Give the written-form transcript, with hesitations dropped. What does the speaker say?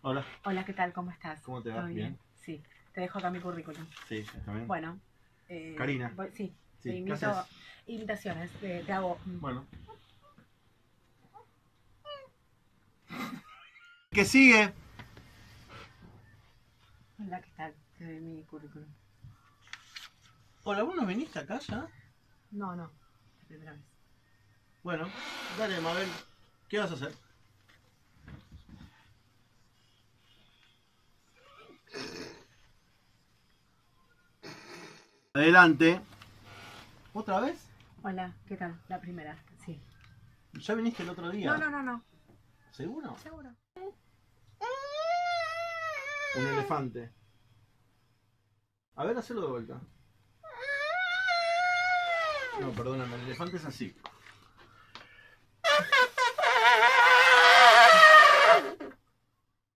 Hola, Hola, ¿qué tal? ¿Cómo estás? ¿cómo te va? ¿Todo Bien. Sí, te dejo acá mi currículum. Sí, también. Bueno, Karina. sí, Sí, te ¿qué invito haces? invitaciones, te hago... Bueno. ¿Qué sigue? Hola, ¿qué tal? Te doy mi currículum. Hola, ¿vos no viniste acá ya? No, la primera vez. Bueno, dale, Mabel. ¿Qué vas a hacer? Adelante. ¿Otra vez? Hola, ¿qué tal? La primera, sí. ¿Ya viniste el otro día? No. ¿Seguro? ¿Seguro? Un elefante. A ver, hacelo de vuelta. No, perdóname, el elefante es así.